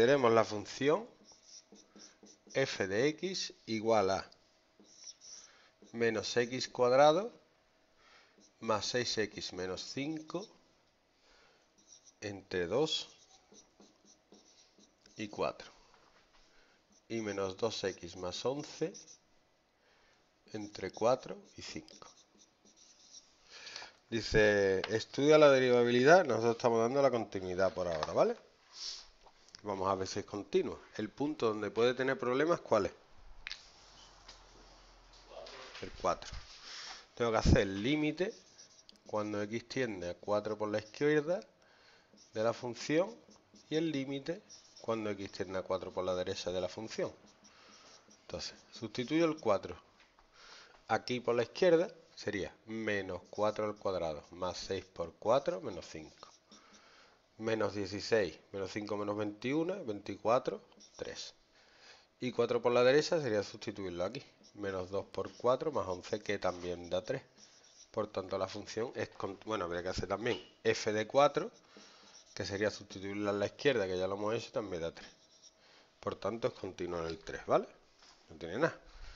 tenemos la función f de x igual a menos x cuadrado más 6x menos 5 entre 2 y 4 y menos 2x más 11 entre 4 y 5. Dice, estudia la derivabilidad, nosotros estamos dando la continuidad por ahora, ¿vale? Vamos a ver si es continua. El punto donde puede tener problemas, ¿cuál es? El 4. Tengo que hacer el límite cuando x tiende a 4 por la izquierda de la función y el límite cuando x tiende a 4 por la derecha de la función. Entonces, sustituyo el 4 aquí por la izquierda, sería menos 4 al cuadrado más 6 por 4 menos 5. Menos 16, menos 5 menos 21, 24, 3. Y 4 por la derecha sería sustituirlo aquí. Menos 2 por 4 más 11, que también da 3. Por tanto, la función es, bueno, habría que hacer también f de 4, que sería sustituirla a la izquierda, que ya lo hemos hecho, también da 3. Por tanto, es continuo en el 3, ¿vale? No tiene nada.